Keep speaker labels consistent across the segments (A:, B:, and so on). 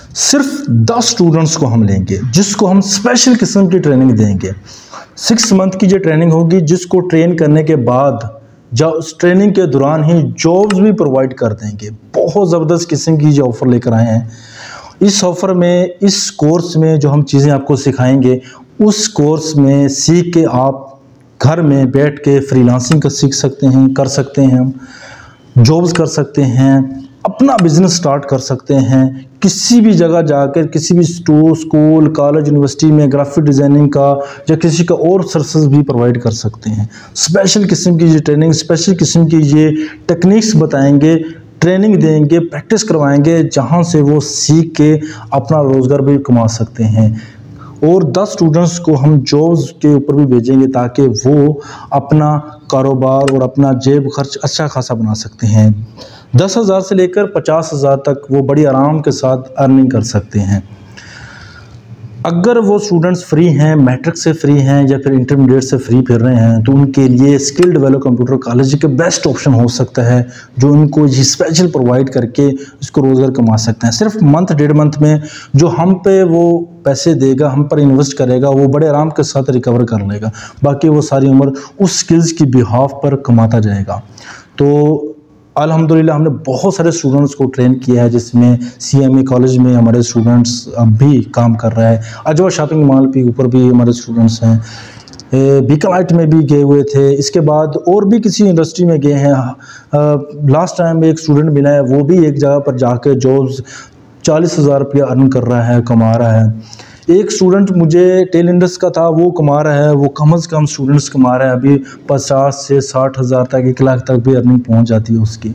A: सिर्फ 10 स्टूडेंट्स को हम लेंगे जिसको हम स्पेशल किस्म की ट्रेनिंग देंगे। 6 मंथ की जो ट्रेनिंग होगी, जिसको ट्रेन करने के बाद जब उस ट्रेनिंग के दौरान ही जॉब्स भी प्रोवाइड कर देंगे। बहुत ज़बरदस्त किस्म की जो ऑफ़र लेकर आए हैं। इस ऑफ़र में, इस कोर्स में जो हम चीज़ें आपको सिखाएंगे, उस कोर्स में सीख के आप घर में बैठ के फ्रीलांसिंग का सीख सकते हैं, कर सकते हैं, जॉब्स कर सकते हैं, अपना बिजनेस स्टार्ट कर सकते हैं। किसी भी जगह जाकर, किसी भी स्कूल, कॉलेज, यूनिवर्सिटी में ग्राफिक डिज़ाइनिंग का या किसी का और सर्विसेज भी प्रोवाइड कर सकते हैं। स्पेशल किस्म की ये ट्रेनिंग, स्पेशल किस्म की ये टेक्निक्स बताएंगे, ट्रेनिंग देंगे, प्रैक्टिस करवाएंगे, जहां से वो सीख के अपना रोज़गार भी कमा सकते हैं। और 10 स्टूडेंट्स को हम जॉब्स के ऊपर भी भेजेंगे ताकि वो अपना कारोबार और अपना जेब खर्च अच्छा खासा बना सकते हैं। 10,000 से लेकर 50,000 तक वो बड़ी आराम के साथ अर्निंग कर सकते हैं। अगर वो स्टूडेंट्स फ्री हैं, मैट्रिक से फ्री हैं या फिर इंटरमीडिएट से फ्री फिर रहे हैं, तो उनके लिए स्किल डेवलप कंप्यूटर कॉलेज के बेस्ट ऑप्शन हो सकता है, जो उनको ये स्पेशल प्रोवाइड करके इसको रोज़गार कमा सकते हैं। सिर्फ मंथ 1.5 मंथ में जो हम पे वो पैसे देगा, हम पर इन्वेस्ट करेगा, वो बड़े आराम के साथ रिकवर कर लेगा। बाकी वो सारी उम्र उस स्किल्स की बिहाफ पर कमाता जाएगा। तो अल्हम्दुलिल्लाह हमने बहुत सारे स्टूडेंट्स को ट्रेन किया है, जिसमें CME कॉलेज में हमारे स्टूडेंट्स अब भी काम कर रहे हैं। अजवा शॉपिंग मॉल के ऊपर भी हमारे स्टूडेंट्स हैं। बीकालाइट में भी गए हुए थे। इसके बाद और भी किसी इंडस्ट्री में गए हैं। लास्ट टाइम एक स्टूडेंट मिला है, वो भी एक जगह पर जाकर जॉब्स 40,000 रुपया अर्न कर रहा है, कमा रहा है। एक स्टूडेंट मुझे टेल इंडस का था, वो कमा रहा है, वो कम से कम स्टूडेंट्स कमा रहा है अभी 50 से 60,000 तक, 1 लाख तक भी अर्निंग पहुंच जाती है उसकी।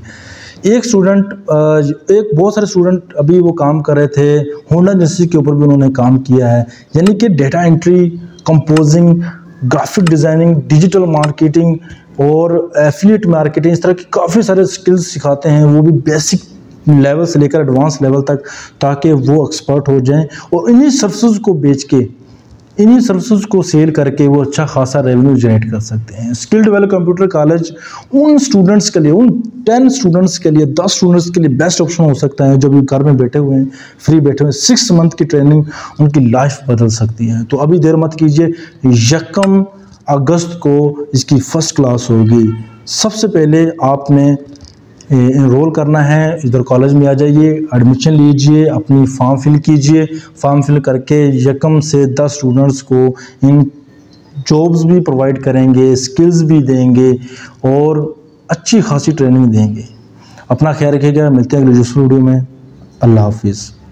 A: बहुत सारे स्टूडेंट अभी वो काम कर रहे थे, होंडा एजेंसी के ऊपर भी उन्होंने काम किया है। यानी कि data entry, composing, graphic designing, digital marketing और एफिलिएट मार्केटिंग, इस तरह की काफ़ी सारे स्किल्स सिखाते हैं, वो भी बेसिक लेवल से लेकर एडवांस लेवल तक, ताकि वो एक्सपर्ट हो जाएं और इन्हीं सर्विसेज को बेच के, इन्हीं सर्विसेज को सेल करके वो अच्छा खासा रेवेन्यू जनरेट कर सकते हैं। स्किल डेवलप कंप्यूटर कॉलेज उन स्टूडेंट्स के लिए, उन 10 स्टूडेंट्स के लिए, 10 स्टूडेंट्स के लिए बेस्ट ऑप्शन हो सकता है, जो भी घर में बैठे हुए हैं, फ्री बैठे हुए हैं। 6 मंथ की ट्रेनिंग उनकी लाइफ बदल सकती है। तो अभी देर मत कीजिए, 1 अगस्त को इसकी फर्स्ट क्लास होगी। सबसे पहले आपने इनरोल करना है, इधर कॉलेज में आ जाइए, एडमिशन लीजिए, अपनी फॉर्म फिल कीजिए। फॉर्म फिल करके 1 से 10 स्टूडेंट्स को इन जॉब्स भी प्रोवाइड करेंगे, स्किल्स भी देंगे और अच्छी खासी ट्रेनिंग देंगे। अपना ख्याल रखिएगा, मिलते हैं अगले दूसरे वीडियो में। अल्लाह हाफिज़।